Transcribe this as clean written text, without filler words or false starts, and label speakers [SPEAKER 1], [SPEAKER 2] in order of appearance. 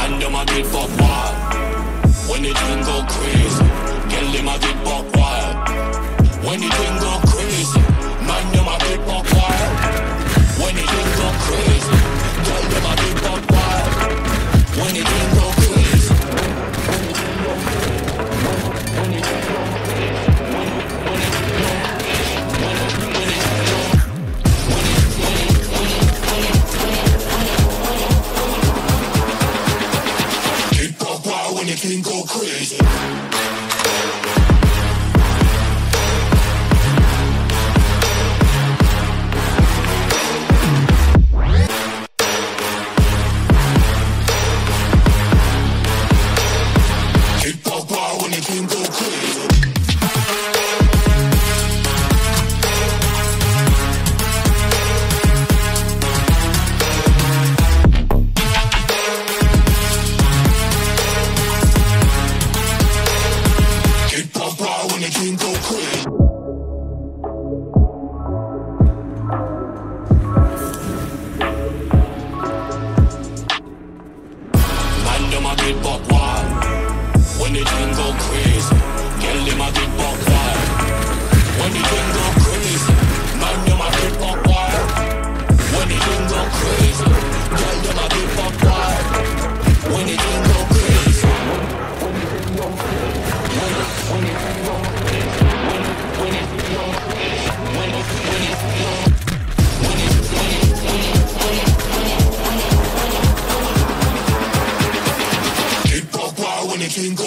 [SPEAKER 1] Man, them a get buck wild. When the thing go crazy, girl, them a get buck wild. When the thing go crazy, man, them a get buck wild. When the thing go crazy, girl, them a get buck wild. When the thing go crazy, get buck wild when the thing go crazy. When it can go